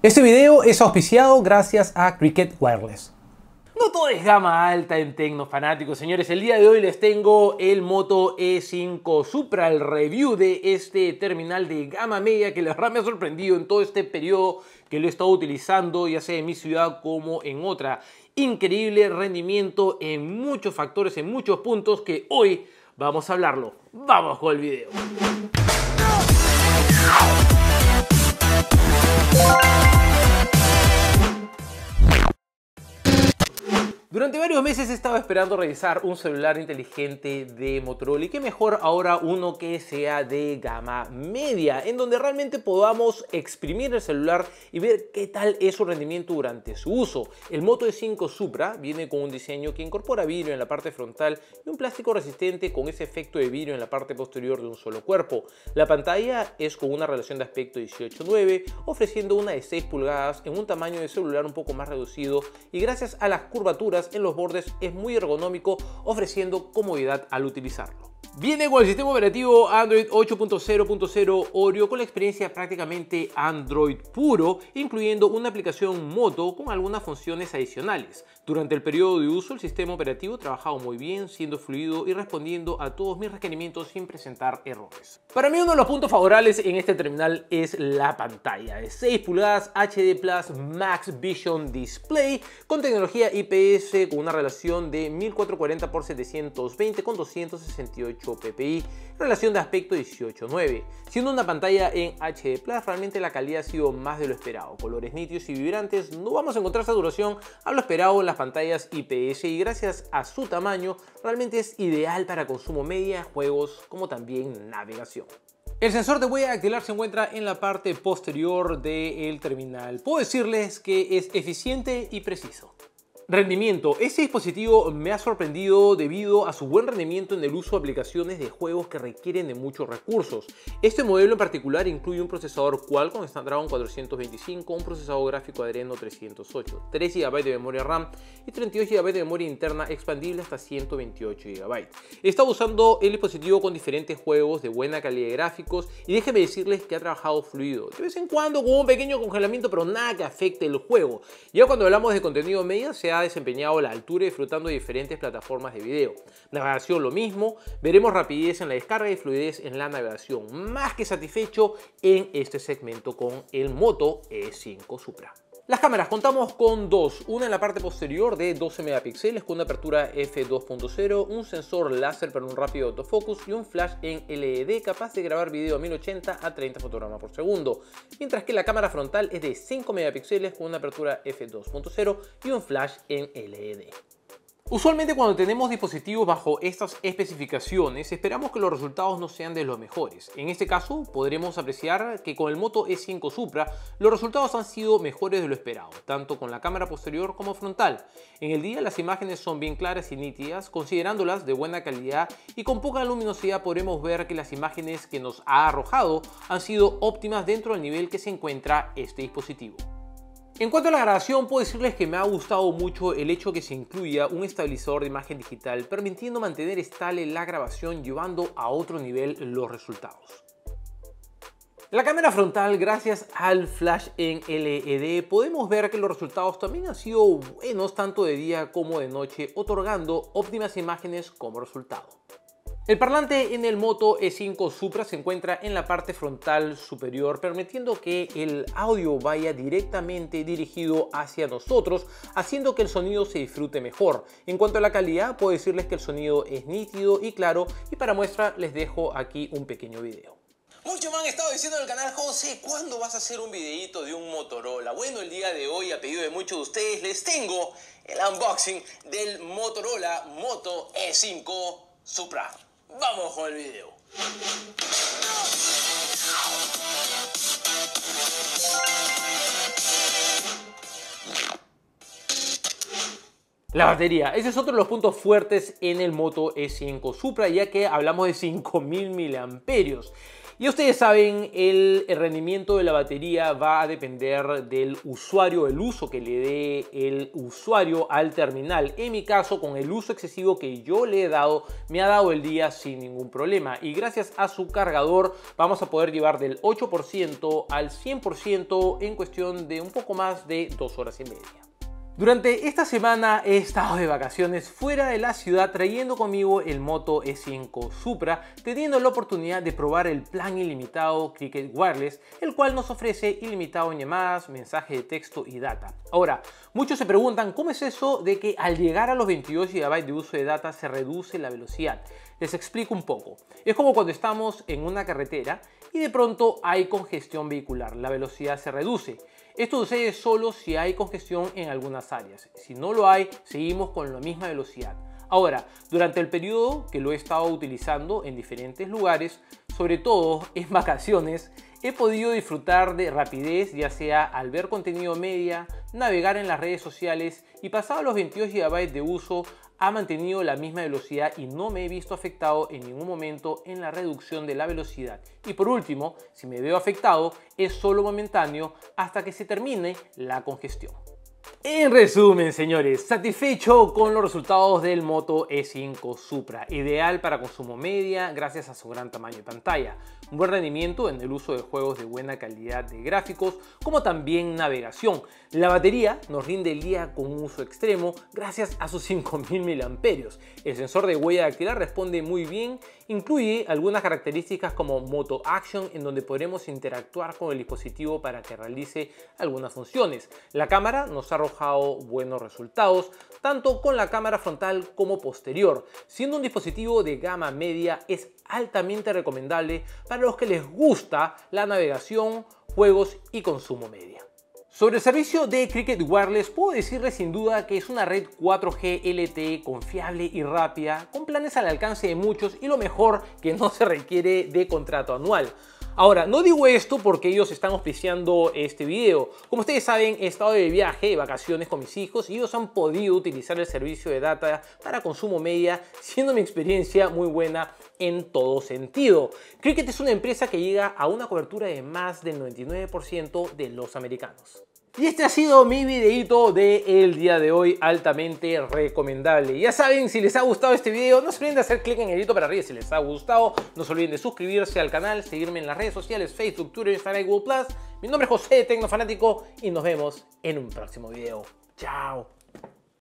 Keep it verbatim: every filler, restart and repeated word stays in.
Este video es auspiciado gracias a Cricket Wireless. No todo es gama alta en Tecnofanáticos, señores. El día de hoy les tengo el Moto E cinco Supra, el review de este terminal de gama media que la verdad me ha sorprendido en todo este periodo que lo he estado utilizando, ya sea en mi ciudad como en otra. Increíble rendimiento en muchos factores, en muchos puntos que hoy vamos a hablarlo. Vamos con el video. Durante varios meses he estado esperando revisar un celular inteligente de Motorola y qué mejor ahora uno que sea de gama media, en donde realmente podamos exprimir el celular y ver qué tal es su rendimiento durante su uso. El Moto E cinco Supra viene con un diseño que incorpora vidrio en la parte frontal y un plástico resistente con ese efecto de vidrio en la parte posterior de un solo cuerpo. La pantalla es con una relación de aspecto dieciocho nueve, ofreciendo una de seis pulgadas en un tamaño de celular un poco más reducido y gracias a las curvaturas en los bordes es muy ergonómico, ofreciendo comodidad al utilizarlo. Viene con el sistema operativo Android ocho punto cero punto cero Oreo con la experiencia prácticamente Android puro, incluyendo una aplicación Moto con algunas funciones adicionales. Durante el periodo de uso el sistema operativo ha trabajado muy bien, siendo fluido y respondiendo a todos mis requerimientos sin presentar errores. Para mí uno de los puntos favorables en este terminal es la pantalla de seis pulgadas H D Plus Max Vision Display con tecnología I P S con una relación de mil cuatrocientos cuarenta por setecientos veinte con doscientos sesenta y ocho p p i, relación de aspecto dieciocho nueve. Siendo una pantalla en H D Plus, realmente la calidad ha sido más de lo esperado. Colores nítidos y vibrantes, no vamos a encontrar saturación a lo esperado en las pantallas I P S y gracias a su tamaño realmente es ideal para consumo media, juegos como también navegación. El sensor de huella dactilar se encuentra en la parte posterior del terminal. Puedo decirles que es eficiente y preciso. Rendimiento. Este dispositivo me ha sorprendido debido a su buen rendimiento en el uso de aplicaciones de juegos que requieren de muchos recursos. Este modelo en particular incluye un procesador Qualcomm Snapdragon cuatrocientos veinticinco, un procesador gráfico Adreno trescientos ocho, tres gigabytes de memoria RAM y treinta y dos gigabytes de memoria interna expandible hasta ciento veintiocho gigabytes. He estado usando el dispositivo con diferentes juegos de buena calidad de gráficos y déjenme decirles que ha trabajado fluido. De vez en cuando con un pequeño congelamiento, pero nada que afecte el juego. Ya cuando hablamos de contenido media se ha desempeñado a la altura disfrutando de diferentes plataformas de video. Navegación lo mismo, veremos rapidez en la descarga y fluidez en la navegación. Más que satisfecho en este segmento con el Moto E cinco Supra. Las cámaras, contamos con dos, una en la parte posterior de doce megapíxeles con una apertura f dos punto cero, un sensor láser para un rápido autofocus y un flash en L E D capaz de grabar video a mil ochenta a treinta fotogramas por segundo, mientras que la cámara frontal es de cinco megapíxeles con una apertura f dos punto cero y un flash en L E D. Usualmente cuando tenemos dispositivos bajo estas especificaciones esperamos que los resultados no sean de los mejores. En este caso podremos apreciar que con el Moto E cinco Supra los resultados han sido mejores de lo esperado, tanto con la cámara posterior como frontal. En el día las imágenes son bien claras y nítidas, considerándolas de buena calidad y con poca luminosidad podremos ver que las imágenes que nos ha arrojado han sido óptimas dentro del nivel que se encuentra este dispositivo. En cuanto a la grabación, puedo decirles que me ha gustado mucho el hecho que se incluya un estabilizador de imagen digital, permitiendo mantener estable la grabación, llevando a otro nivel los resultados. La cámara frontal, gracias al flash en L E D, podemos ver que los resultados también han sido buenos tanto de día como de noche, otorgando óptimas imágenes como resultado. El parlante en el Moto E cinco Supra se encuentra en la parte frontal superior, permitiendo que el audio vaya directamente dirigido hacia nosotros, haciendo que el sonido se disfrute mejor. En cuanto a la calidad, puedo decirles que el sonido es nítido y claro, y para muestra les dejo aquí un pequeño video. Muchos me han estado diciendo en el canal: José, ¿cuándo vas a hacer un videito de un Motorola? Bueno, el día de hoy, a pedido de muchos de ustedes, les tengo el unboxing del Motorola Moto E cinco Supra. Vamos con el video. La batería, ese es otro de los puntos fuertes en el Moto E cinco Supra, ya que hablamos de cinco mil miliamperios. Y ustedes saben, el, el rendimiento de la batería va a depender del usuario, el uso que le dé el usuario al terminal. En mi caso, con el uso excesivo que yo le he dado, me ha dado el día sin ningún problema. Y gracias a su cargador vamos a poder llevar del ocho por ciento al cien por ciento en cuestión de un poco más de dos horas y media. Durante esta semana he estado de vacaciones fuera de la ciudad trayendo conmigo el Moto E cinco Supra, teniendo la oportunidad de probar el plan ilimitado Cricket Wireless, el cual nos ofrece ilimitado en llamadas, mensaje de texto y data. Ahora, muchos se preguntan cómo es eso de que al llegar a los veintidós gigabytes de uso de data se reduce la velocidad. Les explico un poco. Es como cuando estamos en una carretera y de pronto hay congestión vehicular, la velocidad se reduce. Esto sucede solo si hay congestión en algunas áreas. Si no lo hay, seguimos con la misma velocidad. Ahora, durante el periodo que lo he estado utilizando en diferentes lugares, sobre todo en vacaciones, he podido disfrutar de rapidez, ya sea al ver contenido media, navegar en las redes sociales y pasado los veintidós gigabytes de uso, ha mantenido la misma velocidad y no me he visto afectado en ningún momento en la reducción de la velocidad. Y por último, si me veo afectado, es solo momentáneo hasta que se termine la congestión. En resumen, señores, satisfecho con los resultados del Moto E cinco Supra, ideal para consumo media gracias a su gran tamaño de pantalla, un buen rendimiento en el uso de juegos de buena calidad de gráficos, como también navegación. La batería nos rinde el día con un uso extremo gracias a sus cinco mil miliamperios hora. El sensor de huella dactilar responde muy bien, incluye algunas características como Moto Action, en donde podremos interactuar con el dispositivo para que realice algunas funciones. La cámara nos ha arrojado buenos resultados, tanto con la cámara frontal como posterior. Siendo un dispositivo de gama media, es altamente recomendable para los que les gusta la navegación, juegos y consumo media. Sobre el servicio de Cricket Wireless, puedo decirles sin duda que es una red cuatro G L T E confiable y rápida, con planes al alcance de muchos y lo mejor, que no se requiere de contrato anual. Ahora, no digo esto porque ellos están auspiciando este video. Como ustedes saben, he estado de viaje, de vacaciones con mis hijos y ellos han podido utilizar el servicio de data para consumo media, siendo mi experiencia muy buena en todo sentido. Cricket es una empresa que llega a una cobertura de más del noventa y nueve por ciento de los americanos. Y este ha sido mi videito del día de hoy, altamente recomendable. Ya saben, si les ha gustado este video, no se olviden de hacer clic en el dedito para arriba si les ha gustado. No se olviden de suscribirse al canal, seguirme en las redes sociales, Facebook, Twitter, Instagram y Google plus. Mi nombre es José, Tecnofanático, y nos vemos en un próximo video. Chao.